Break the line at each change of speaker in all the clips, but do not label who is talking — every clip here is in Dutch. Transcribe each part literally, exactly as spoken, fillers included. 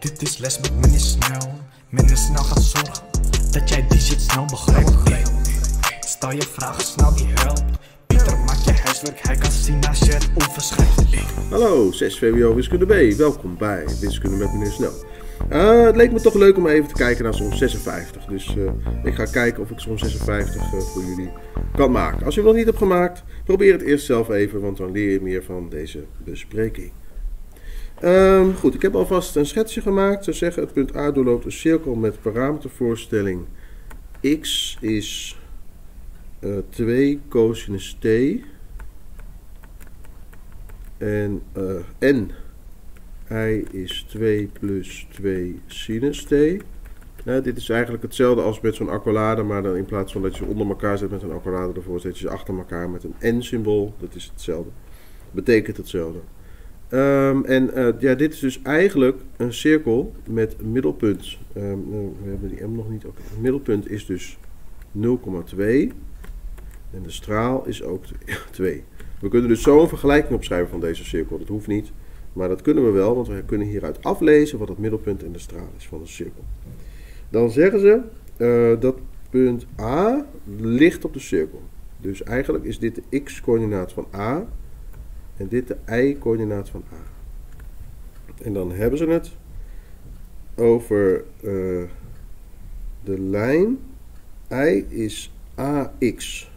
Dit is les met meneer Snel. Meneer Snel gaat zorgen dat jij die shit snel begrijpt. Hey. Stel je vragen snel, die helpt. Pieter maakt je huiswerk, hij kan zien als je het overschrijft. Hey.
Hallo, zes V W O Wiskunde B. Welkom bij Wiskunde met meneer Snel. Uh, het leek me toch leuk om even te kijken naar som zesenvijftig. Dus uh, ik ga kijken of ik som zesenvijftig uh, voor jullie kan maken. Als je het nog niet hebt gemaakt, probeer het eerst zelf even, want dan leer je meer van deze bespreking. Um, goed, ik heb alvast een schetsje gemaakt. Ze zeggen het punt A doorloopt een cirkel met parametervoorstelling x is uh, twee cosinus t en uh, n I is twee plus twee sinus t. Nou, dit is eigenlijk hetzelfde als met zo'n accolade, maar dan in plaats van dat je ze onder elkaar zet met een accolade ervoor, zet je ze achter elkaar met een n-symbool. Dat is hetzelfde. Betekent hetzelfde. Um, en uh, ja, dit is dus eigenlijk een cirkel met middelpunt. Um, nou, we hebben die m nog niet. Okay. Het middelpunt is dus nul komma twee. En de straal is ook twee. We kunnen dus zo een vergelijking opschrijven van deze cirkel. Dat hoeft niet. Maar dat kunnen we wel, want we kunnen hieruit aflezen wat het middelpunt en de straal is van de cirkel. Dan zeggen ze uh, dat punt A ligt op de cirkel. Dus eigenlijk is dit de x-coördinaat van A. En dit de y-coördinaat van A. En dan hebben ze het over uh, de lijn y is ax.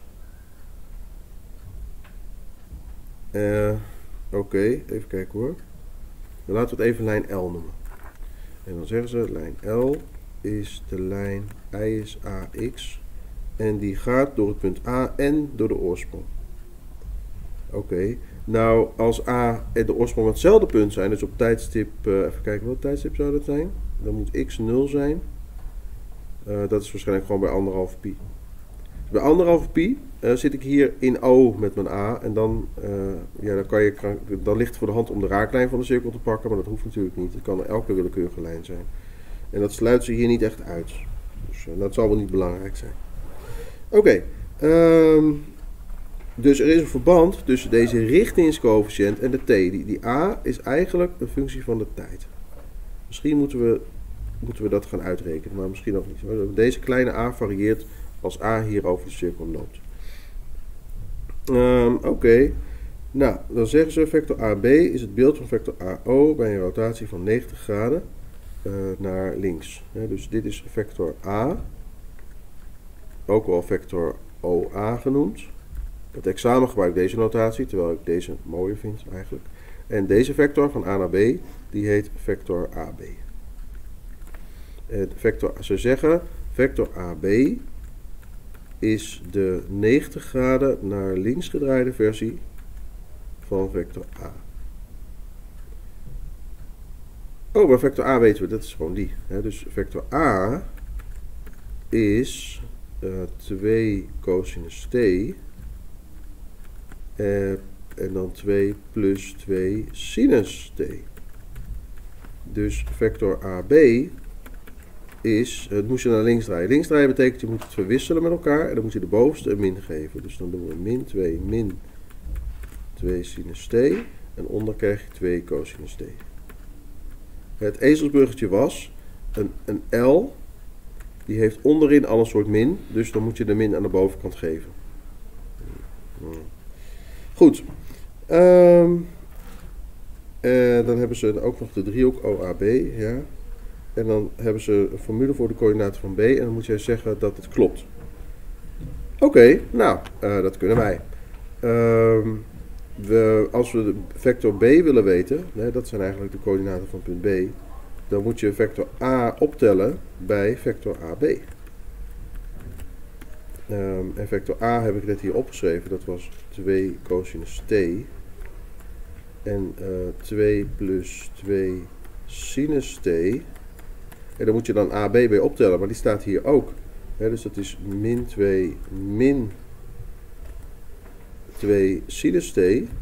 Uh, Oké, okay, even kijken hoor. Dan laten we het even lijn L noemen. En dan zeggen ze lijn L is de lijn y is ax. En die gaat door het punt A en door de oorsprong. Oké. Okay. Nou, als A en de oorsprong hetzelfde punt zijn, dus op tijdstip, uh, even kijken wat tijdstip zou dat zijn. Dan moet x nul zijn. Uh, dat is waarschijnlijk gewoon bij anderhalve pi. Bij anderhalve pi uh, zit ik hier in O met mijn A. En dan, uh, ja, dan, kan je, dan ligt het voor de hand om de raaklijn van de cirkel te pakken. Maar dat hoeft natuurlijk niet. Het kan elke willekeurige lijn zijn. En dat sluit ze hier niet echt uit. Dus uh, dat zal wel niet belangrijk zijn. Oké. Okay. Um, Dus er is een verband tussen deze richtingscoëfficiënt en de t. Die, die a is eigenlijk een functie van de tijd. Misschien moeten we, moeten we dat gaan uitrekenen, maar misschien ook niet. Deze kleine a varieert als a hier over de cirkel loopt. Um, Oké. Okay. Nou, dan zeggen ze vector A B is het beeld van vector A O bij een rotatie van negentig graden uh, naar links. Ja, dus dit is vector A, ook wel vector O A genoemd. Het examen gebruikt deze notatie, terwijl ik deze mooier vind eigenlijk. En deze vector van A naar B, die heet vector A B. En vector, ze zeggen, vector A B is de negentig graden naar links gedraaide versie van vector A. Oh, maar vector A weten we, dat is gewoon die. Dus vector A is uh, twee cosinus t. Uh, en dan twee plus twee sinus t. Dus vector A B is, het moest je naar links draaien. Links draaien betekent je moet het verwisselen met elkaar. En dan moet je de bovenste een min geven. Dus dan doen we min twee min twee sinus t. En onder krijg je twee cosinus t. Het ezelsbruggetje was een, een L. Die heeft onderin al een soort min. Dus dan moet je de min aan de bovenkant geven. Goed, um, uh, dan hebben ze ook nog de driehoek O A B, ja. En dan hebben ze een formule voor de coördinaten van B en dan moet jij zeggen dat het klopt. Oké, okay, nou, uh, dat kunnen wij. Um, we, als we de vector B willen weten, nee, dat zijn eigenlijk de coördinaten van punt B, dan moet je vector A optellen bij vector A B. Um, en vector A heb ik net hier opgeschreven, dat was twee cosinus t. En uh, twee plus twee sinus t. En dan moet je dan A B bij optellen, maar die staat hier ook. He, dus dat is min twee min twee sinus t.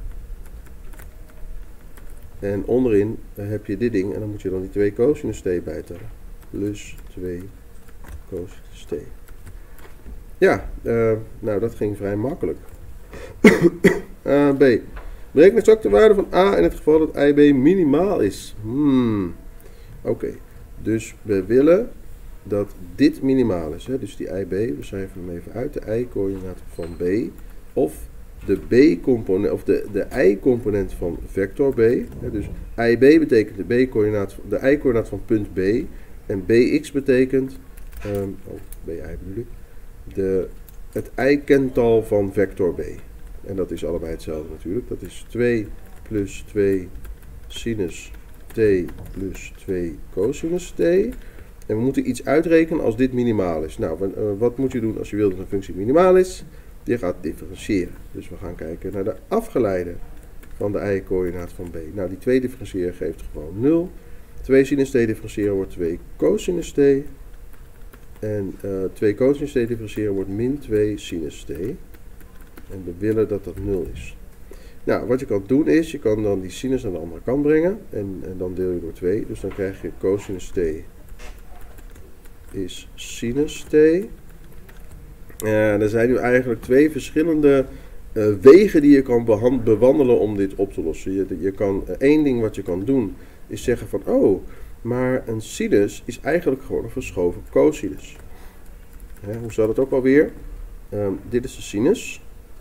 En onderin uh, heb je dit ding en dan moet je dan die twee cosinus t bijtellen. Plus twee cosinus t. Ja, uh, nou dat ging vrij makkelijk. uh, B. Bereken exact de waarde van A in het geval dat I B minimaal is. Hmm. Oké, okay. Dus we willen dat dit minimaal is. Hè? Dus die I B, we schrijven hem even uit. De y-coördinaat van B. Of de b-component, of de, de y-component van vector B. Hè? Dus I B betekent de b-coördinaat, de y-coördinaat van punt B. En bx betekent, um, oh, bi bedoel ik, de, het y-kental van vector B. En dat is allebei hetzelfde natuurlijk. Dat is twee plus twee sinus t plus twee cosinus t. En we moeten iets uitrekenen als dit minimaal is. Nou, wat moet je doen als je wilt dat een functie minimaal is? Je gaat differentiëren. Dus we gaan kijken naar de afgeleide van de y-coördinaat van B. Nou, die twee differentiëren geeft gewoon nul. twee sinus t differentiëren wordt twee cosinus t. En uh, twee cosinus t differentiëren wordt min twee sinus t. En we willen dat dat nul is. Nou, wat je kan doen is, je kan dan die sinus naar de andere kant brengen. En, en dan deel je door twee. Dus dan krijg je cosinus t is sinus t. Uh, er zijn nu eigenlijk twee verschillende uh, wegen die je kan bewandelen om dit op te lossen. Je, je kan, uh, één ding wat je kan doen is zeggen van, oh, maar een sinus is eigenlijk gewoon een verschoven cosinus. Hè, hoe staat het ook alweer? Um, dit is de sinus.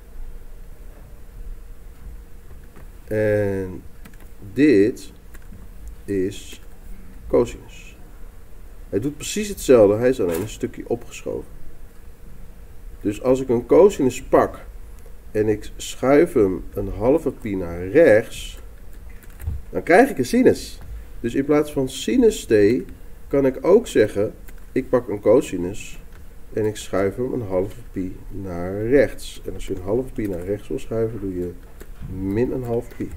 En dit is cosinus. Hij doet precies hetzelfde, hij is alleen een stukje opgeschoven. Dus als ik een cosinus pak en ik schuif hem een halve pi naar rechts, dan krijg ik een sinus. Dus in plaats van sinus t kan ik ook zeggen, ik pak een cosinus en ik schuif hem een halve pi naar rechts. En als je een halve pi naar rechts wil schuiven, doe je min een half pi.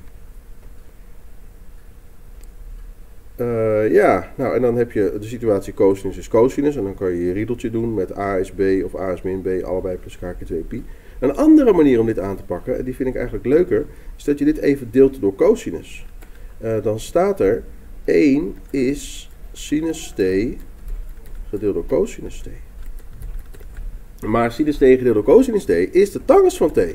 Uh, ja, nou en dan heb je de situatie cosinus is cosinus. En dan kan je je riedeltje doen met a is b of a is min b, allebei plus k keer twee pi. Een andere manier om dit aan te pakken, en die vind ik eigenlijk leuker, is dat je dit even deelt door cosinus. Uh, dan staat er één is sinus t gedeeld door cosinus t. Maar sinus t gedeeld door cosinus t is de tangens van t.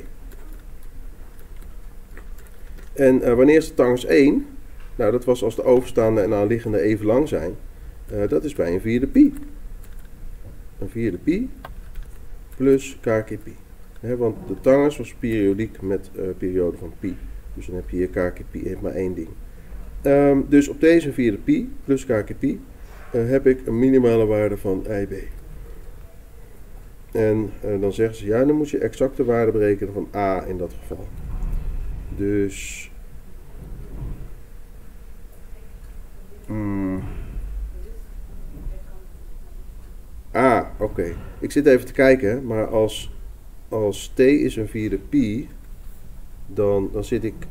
En uh, wanneer is de tangens één? Nou, dat was als de overstaande en aanliggende even lang zijn. Uh, dat is bij een vierde pi. Een vierde pi plus k keer pi. He, want de tangens was periodiek met uh, periode van pi. Dus dan heb je hier k keer pi, heeft maar één ding. Um, dus op deze vierde pi plus k keer pi uh, heb ik een minimale waarde van I B. En uh, dan zeggen ze, ja, dan moet je exacte waarde berekenen van a in dat geval. Dus... Hmm. Ah, oké. Okay. Ik zit even te kijken, maar als, als t is een vierde pi, dan, dan zit ik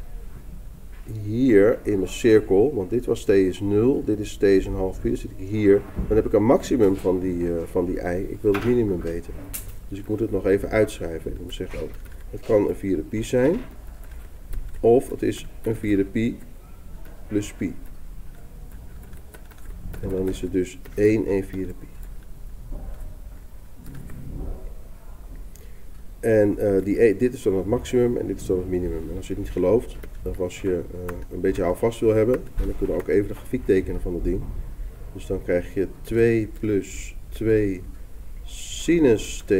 hier in mijn cirkel, want dit was t is nul, dit is t is een half pi, dan zit ik hier. Dan heb ik een maximum van die, uh, van die i, ik wil het minimum weten. Dus ik moet het nog even uitschrijven. Ik moet zeggen ook, het kan een vierde pi zijn, of het is een vierde pi plus pi. En dan is het dus één een vierde pi. En uh, die, dit is dan het maximum en dit is dan het minimum. En als je het niet gelooft, of als je uh, een beetje houvast wil hebben, dan kunnen we ook even de grafiek tekenen van het ding. Dus dan krijg je twee plus twee sinus t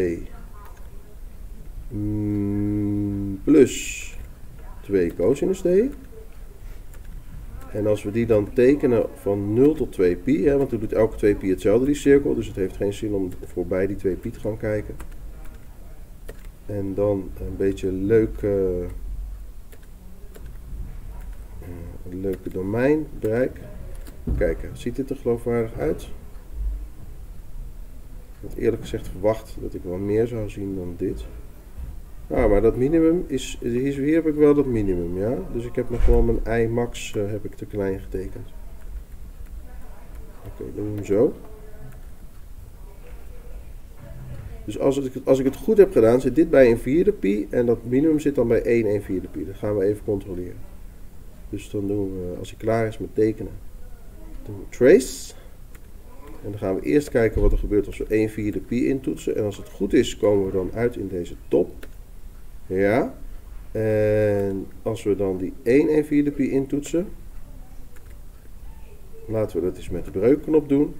mm, plus twee cosinus t. En als we die dan tekenen van nul tot twee pi, hè, want dan doet elke twee pi hetzelfde die cirkel, dus het heeft geen zin om voorbij die twee pi te gaan kijken. En dan een beetje leuk, uh, een leuke domeinbereik. Kijken, ziet dit er geloofwaardig uit? Ik had eerlijk gezegd verwacht dat ik wel meer zou zien dan dit. Ah, maar dat minimum is, hier heb ik wel dat minimum, ja. Dus ik heb nog gewoon mijn i max uh, heb ik te klein getekend. Oké, okay, doen we hem zo. Dus als, het, als ik het goed heb gedaan, zit dit bij een vierde pi en dat minimum zit dan bij één een vierde pi. Dat gaan we even controleren. Dus dan doen we, als hij klaar is met tekenen, doen we trace. En dan gaan we eerst kijken wat er gebeurt als we één vierde pi intoetsen. En als het goed is, komen we dan uit in deze top. Ja. En als we dan die één een vierde pi intoetsen, Laten we dat eens met de breukknop doen.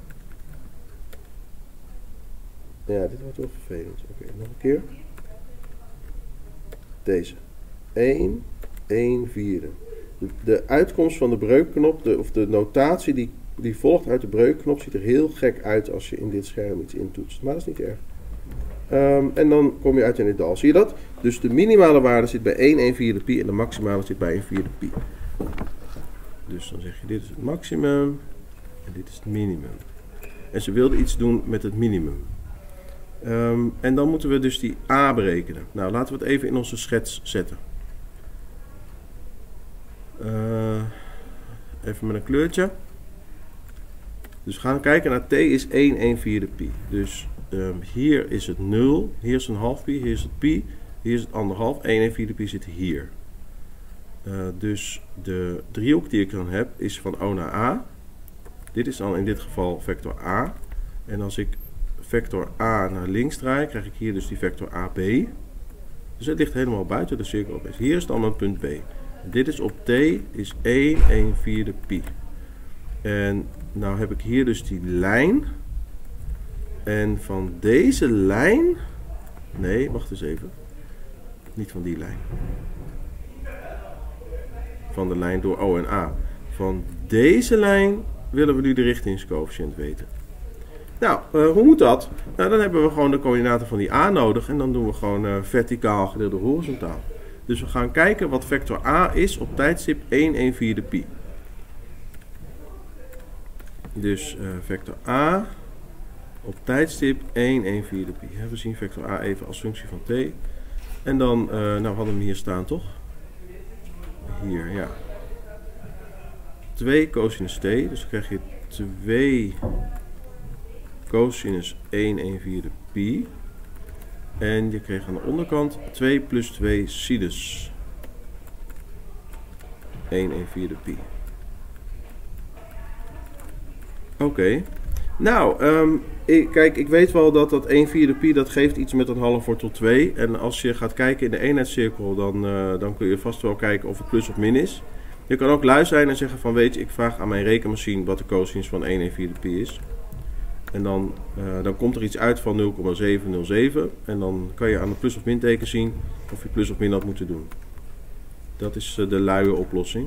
Ja, dit wordt wel vervelend. Oké, okay, nog een keer. Deze. één, één vierde. De, de uitkomst van de breukknop, de, of de notatie die, die volgt uit de breukknop, ziet er heel gek uit als je in dit scherm iets intoetst. Maar dat is niet erg. Um, en dan kom je uit in dit dal. Zie je dat? Dus de minimale waarde zit bij één, één vierde pi en de maximale zit bij één vierde pi. Dus dan zeg je dit is het maximum en dit is het minimum. En ze wilden iets doen met het minimum. Um, en dan moeten we dus die a berekenen. Nou, laten we het even in onze schets zetten. Uh, even met een kleurtje. Dus we gaan kijken naar t is één, één vierde pi. Dus um, hier is het nul, hier is een half pi, hier is het pi, hier is het anderhalf, één, één vierde pi zit hier. Uh, dus de driehoek die ik dan heb is van O naar A. Dit is dan in dit geval vector A. En als ik vector A naar links draai, krijg ik hier dus die vector A B. Dus het ligt helemaal buiten de cirkel. Hier is dan mijn punt B. Dit is op t is één, één vierde pi. En nou heb ik hier dus die lijn. En van deze lijn... Nee, wacht eens even. Niet van die lijn. Van de lijn door O en A. Van deze lijn willen we nu de richtingscoëfficiënt weten. Nou, uh, hoe moet dat? Nou, dan hebben we gewoon de coördinaten van die A nodig. En dan doen we gewoon uh, verticaal gedeeld door horizontaal. Dus we gaan kijken wat vector A is op tijdstip één, één vierde pi. Dus uh, vector A op tijdstip één, één vierde pi. We zien vector A even als functie van t. En dan, uh, nou we hadden hem hier staan toch? Hier, ja. twee cosinus t. Dus dan krijg je twee cosinus één, één vierde pi. En je kreeg aan de onderkant twee plus twee sinus één, één vierde pi. Oké. Okay. Nou, um, ik, kijk, ik weet wel dat dat één vierde pi, dat geeft iets met een half wortel twee. En als je gaat kijken in de eenheidscirkel, dan, uh, dan kun je vast wel kijken of het plus of min is. Je kan ook lui zijn en zeggen van, weet je, ik vraag aan mijn rekenmachine wat de cosinus van één, één vierde pi is. En dan, uh, dan komt er iets uit van nul komma zeven nul zeven. En dan kan je aan het plus of min teken zien of je plus of min had moeten doen. Dat is uh, de luie oplossing.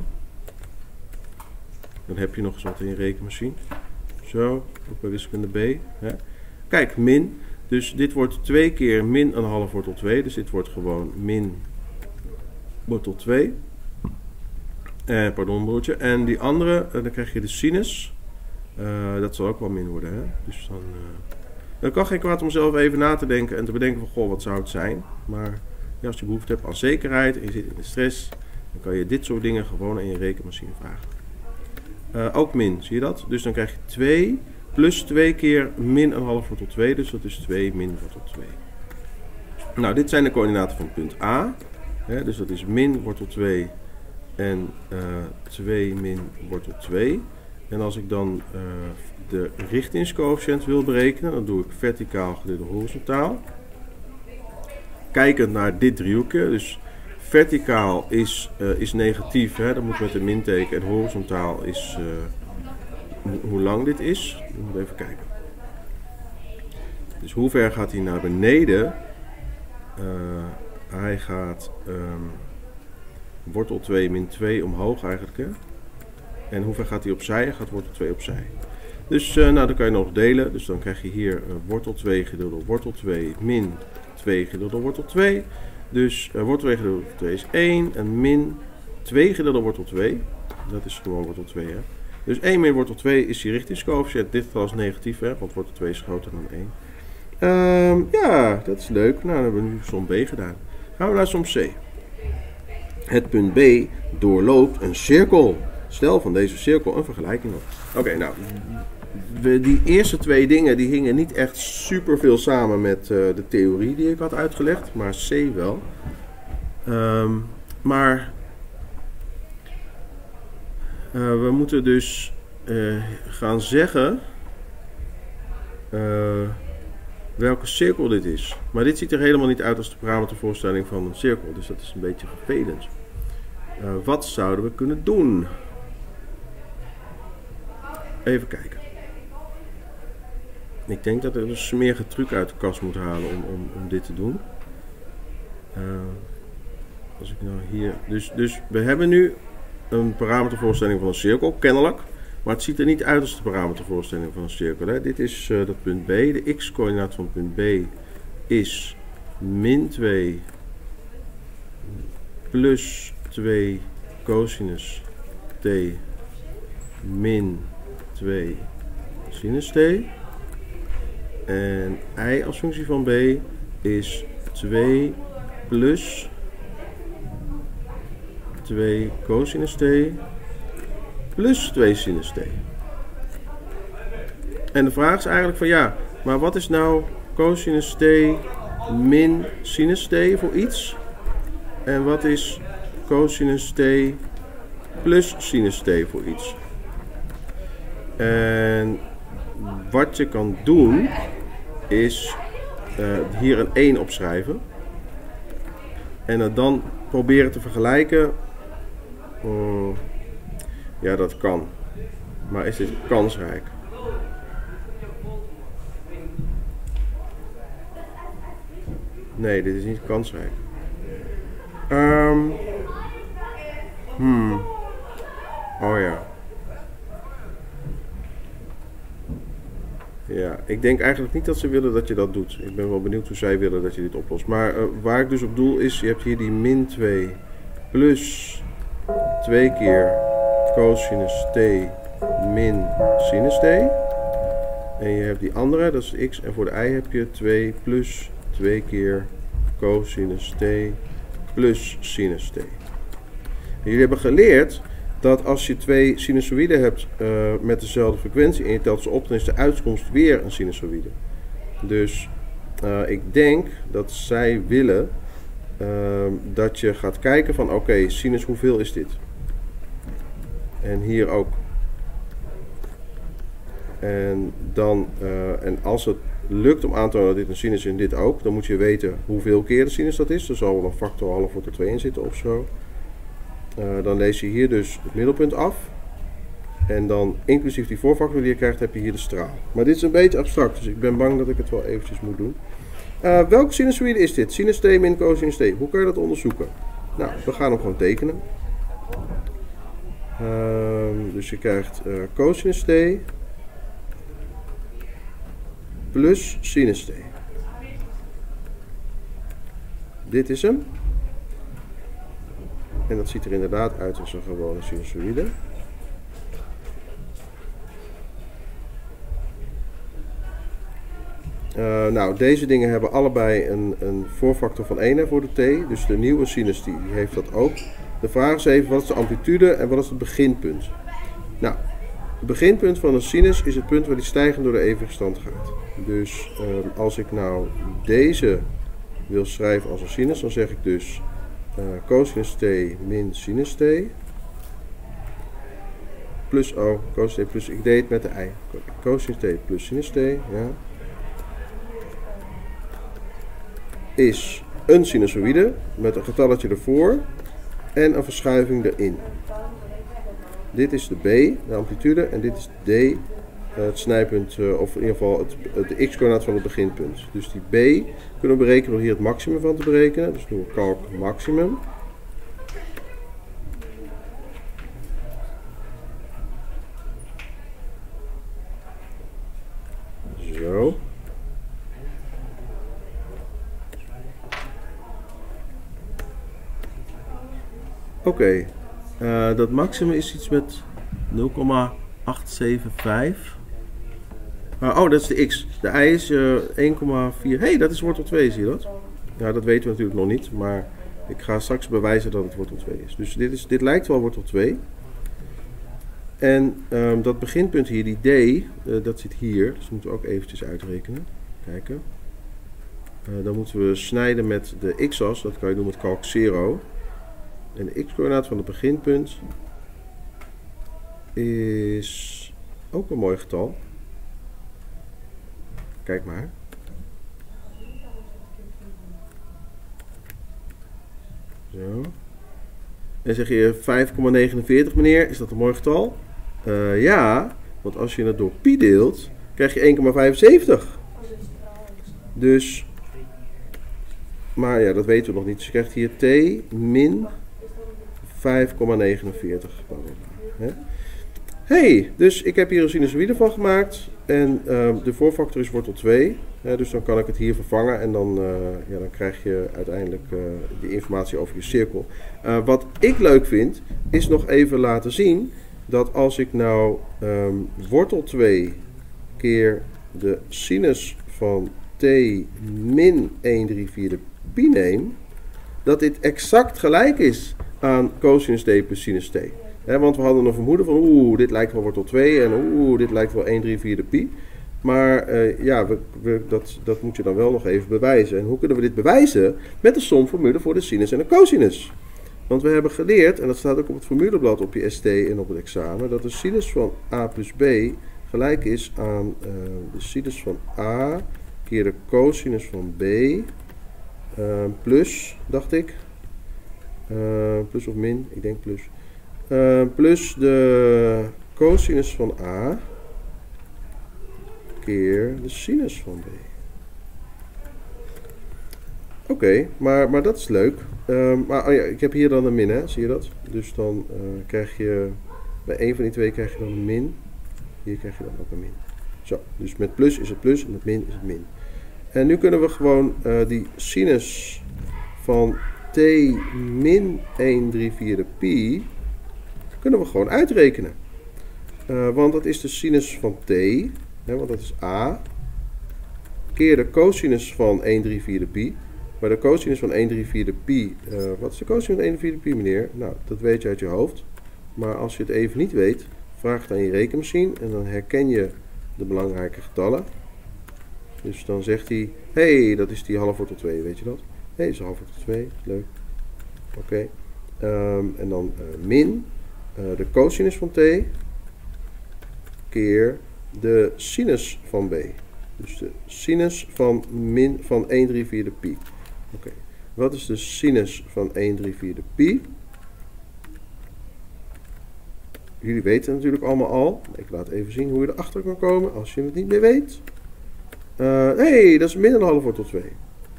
Dan heb je nog eens wat in je rekenmachine. Zo, ook bij wiskunde B. Hè. Kijk, min. Dus dit wordt twee keer min een half wortel twee. Dus dit wordt gewoon min wortel twee. Eh, pardon broertje. En die andere, uh, dan krijg je de sinus. Uh, dat zal ook wel min worden. Hè? Dus dan, uh, dan kan geen kwaad om zelf even na te denken en te bedenken van, goh, wat zou het zijn? Maar ja, als je behoefte hebt aan zekerheid en je zit in de stress, dan kan je dit soort dingen gewoon in je rekenmachine vragen. Uh, ook min, zie je dat? Dus dan krijg je twee plus twee keer min een half wortel twee, dus dat is twee min wortel twee. Nou, dit zijn de coördinaten van punt A. Hè? Dus dat is min wortel twee en uh, twee min wortel twee. En als ik dan uh, de richtingscoëfficiënt wil berekenen, dan doe ik verticaal gedeeld door horizontaal. Kijkend naar dit driehoekje, dus verticaal is, uh, is negatief, hè, dat moet met een minteken. En horizontaal is uh, hoe lang dit is. We moeten even kijken. Dus hoe ver gaat hij naar beneden? Uh, hij gaat um, wortel twee min twee omhoog eigenlijk, hè. En hoe ver gaat hij opzij? Hij gaat wortel twee opzij. Dus uh, nou, dan kan je nog delen. Dus dan krijg je hier uh, wortel twee gedeeld door wortel twee min twee gedeeld door wortel twee. Dus uh, wortel twee gedeeld door wortel twee is één. En min twee gedeeld door wortel twee. Dat is gewoon wortel twee. Hè? Dus één min wortel twee is die richtingscoëfficiënt. Dit geval is negatief, hè? Want wortel twee is groter dan één. Um, ja, dat is leuk. Nou, dan hebben we nu som B gedaan. Gaan we naar som C. Het punt B doorloopt een cirkel. Stel van deze cirkel een vergelijking op. Oké, okay, nou, we, die eerste twee dingen die hingen niet echt super veel samen met uh, de theorie die ik had uitgelegd, maar C wel. Um, maar uh, we moeten dus uh, gaan zeggen uh, welke cirkel dit is. Maar dit ziet er helemaal niet uit als de parametervoorstelling van een cirkel, dus dat is een beetje vervelend. Uh, wat zouden we kunnen doen? even kijken. Ik denk dat ik een smerige truc uit de kast moet halen om, om, om dit te doen. Uh, als ik nou hier... Dus, dus we hebben nu een parametervoorstelling van een cirkel, kennelijk. Maar het ziet er niet uit als de parametervoorstelling van een cirkel. Hè. Dit is uh, dat punt B. De x-coördinaat van punt B is min twee plus twee cosinus t min twee sinus t. En y als functie van b is twee plus twee cosinus t plus twee sinus t. En de vraag is eigenlijk van ja, maar wat is nou cosinus t min sinus t voor iets? En wat is cosinus t plus sinus t voor iets? En wat je kan doen is uh, hier een één opschrijven. En het dan proberen te vergelijken. Uh, ja, dat kan. Maar is dit kansrijk? Nee, dit is niet kansrijk. Um, hmm. Oh ja. Ja, ik denk eigenlijk niet dat ze willen dat je dat doet. Ik ben wel benieuwd hoe zij willen dat je dit oplost. Maar uh, waar ik dus op doel is, je hebt hier die min twee plus twee keer cosinus t min sinus t. En je hebt die andere, dat is x. En voor de y heb je twee plus twee keer cosinus t plus sinus t. En jullie hebben geleerd dat als je twee sinusoïden hebt uh, met dezelfde frequentie en je telt ze op, dan is de uitkomst weer een sinusoïde. Dus uh, ik denk dat zij willen uh, dat je gaat kijken van oké, okay, sinus hoeveel is dit? En hier ook. En, dan, uh, en als het lukt om aan te tonen dat dit een sinus is en dit ook, dan moet je weten hoeveel keer de sinus dat is. Er zal wel een factor half voor twee in zitten of zo. Uh, dan lees je hier dus het middelpunt af. En dan inclusief die voorfactor die je krijgt, heb je hier de straal. Maar dit is een beetje abstract, dus ik ben bang dat ik het wel eventjes moet doen. Uh, welke sinusoïde is dit? Sinus t min cosinus t. Hoe kan je dat onderzoeken? Nou, we gaan hem gewoon tekenen. Uh, dus je krijgt uh, cosinus t plus sinus t. Dit is hem. En dat ziet er inderdaad uit als een gewone sinusoïde. Uh, nou, deze dingen hebben allebei een, een voorfactor van één voor de t. Dus de nieuwe sinus die heeft dat ook. De vraag is even, wat is de amplitude en wat is het beginpunt? Nou, het beginpunt van een sinus is het punt waar die stijgend door de evenwichtstand gaat. Dus um, als ik nou deze wil schrijven als een sinus, dan zeg ik dus uh, cosinus t min sinus t plus o, cosinus t plus, ik deed het met de y, cosinus t plus sinus t, ja, is een sinusoïde met een getalletje ervoor en een verschuiving erin. Dit is de b, de amplitude, en dit is d, het snijpunt, of in ieder geval het, de x-coördinaat van het beginpunt. Dus die b kunnen we berekenen door hier het maximum van te berekenen. Dus doen we calc maximum. Zo. Oké, okay. uh, dat maximum is iets met nul komma acht zeven vijf. Uh, oh, dat is de x. De y is uh, één komma vier. Hé, hey, dat is wortel twee, zie je dat? Ja, dat weten we natuurlijk nog niet, maar ik ga straks bewijzen dat het wortel twee is. Dus dit, is, dit lijkt wel wortel twee. En um, dat beginpunt hier, die d, uh, dat zit hier. Dus dat moeten we ook eventjes uitrekenen. Kijken. Uh, dan moeten we snijden met de x-as. Dat kan je doen met calc zero. En de x-coördinaat van het beginpunt is ook een mooi getal. Kijk maar. Zo. En zeg je vijf komma negenenveertig meneer, is dat een mooi getal? Uh, ja, Want als je het door pi deelt, krijg je één komma vijfenzeventig. Dus, maar ja, dat weten we nog niet. Dus je krijgt hier t min vijf komma negenenveertig. Hey, dus ik heb hier een sinusoïde van gemaakt. En uh, de voorfactor is wortel twee. Hè, dus dan kan ik het hier vervangen. En dan, uh, ja, dan krijg je uiteindelijk uh, de informatie over je cirkel. Uh, wat ik leuk vind, is nog even laten zien dat als ik nou um, wortel twee keer de sinus van t min één drie vierde pi neem, dat dit exact gelijk is aan cosinus t plus sinus t. He, want we hadden een vermoeden van oeh, dit lijkt wel wortel twee en oeh, dit lijkt wel één drie vierde pi. Maar uh, ja, we, we, dat, dat moet je dan wel nog even bewijzen. En hoe kunnen we dit bewijzen? Met de somformule voor de sinus en de cosinus. Want we hebben geleerd, en dat staat ook op het formuleblad op je S T en op het examen, dat de sinus van a plus b gelijk is aan uh, de sinus van a keer de cosinus van b uh, plus, dacht ik, uh, plus of min, ik denk plus, uh, plus de cosinus van a keer de sinus van b. Oké, okay, maar, maar dat is leuk. Um, maar oh ja, ik heb hier dan een min, hè? Zie je dat? Dus dan uh, krijg je, bij één van die twee krijg je dan een min. Hier krijg je dan ook een min. Zo, dus met plus is het plus en met min is het min. En nu kunnen we gewoon uh, die sinus van t min één drie vierde pi, kunnen we gewoon uitrekenen. Uh, want dat is de sinus van t, hè, want dat is a, keer de cosinus van één drie vierde pi. Maar de cosinus van één drie vierde pi, uh, wat is de cosinus van één drie vierde pi, meneer? Nou, dat weet je uit je hoofd. Maar als je het even niet weet, vraag het aan je rekenmachine en dan herken je de belangrijke getallen. Dus dan zegt hij, hé, hey, dat is die half wortel twee, weet je dat? Hé, hey, dat is half wortel twee, leuk. Oké. Okay. Um, en dan uh, min uh, de cosinus van t keer de sinus van b. Dus de sinus van, min, van één drie vierde pi. Oké. Okay. Wat is de sinus van één drie vierde pi? Jullie weten het natuurlijk allemaal al. Ik laat even zien hoe je erachter kan komen als je het niet meer weet. Hé, uh, hey, dat is min een half wortel twee.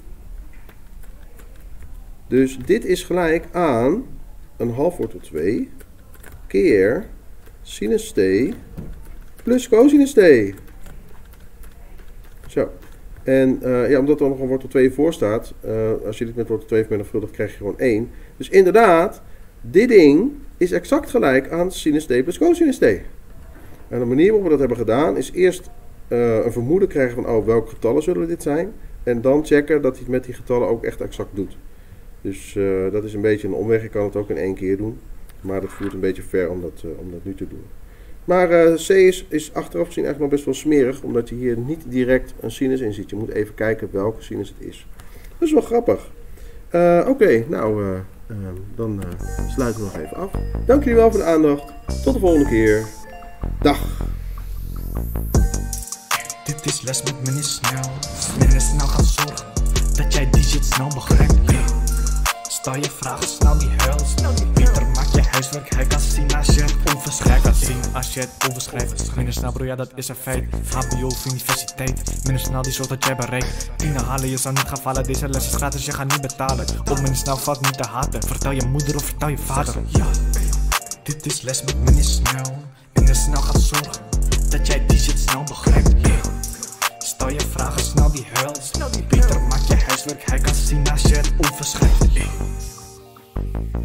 Dus dit is gelijk aan een half wortel twee keer sinus t plus cosinus t. Zo. En uh, ja, omdat er nog een wortel twee voor staat, uh, als je dit met wortel twee vermenigvuldigt, krijg je gewoon één. Dus inderdaad, dit ding is exact gelijk aan sinus t plus cosinus t. En de manier waarop we dat hebben gedaan, is eerst uh, een vermoeden krijgen van, oh, welke getallen zullen dit zijn? En dan checken dat hij het met die getallen ook echt exact doet. Dus uh, dat is een beetje een omweg. Ik kan het ook in één keer doen. Maar dat voert een beetje ver om dat, uh, om dat nu te doen. Maar uh, C is, is achteraf gezien eigenlijk nog best wel smerig, omdat je hier niet direct een sinus in ziet. Je moet even kijken welke sinus het is. Dat is wel grappig. Uh, Oké, okay, nou, uh, uh, dan uh, sluiten we nog even af. Dank jullie wel voor de aandacht. Tot de volgende keer. Dag.
Dit is les met meneer Snel. Meneer Snel gaat zorgen dat jij die shit snel begrijpt. Stel je vragen, snel die huil. Pieter, maak je huiswerk, hij kan zien als je het overschrijft. Hij kan zien als je het overschrijft. Meneer Snel, bro, ja, dat is een feit. H B O of universiteit. Meneer Snel, die zorgt dat jij bereikt. Tien halen, je zal niet gaan vallen. Deze les is gratis, je gaat niet betalen. Op meneer Snel valt niet te haten. Vertel je moeder of vertel je vader. Ja, dit is les met meneer Snel. Meneer Snel gaat zorgen dat jij die shit snel begrijpt. Stel je vragen, snel die huil. Pieter, maak je huiswerk, hij kan zien als je het overschrijft.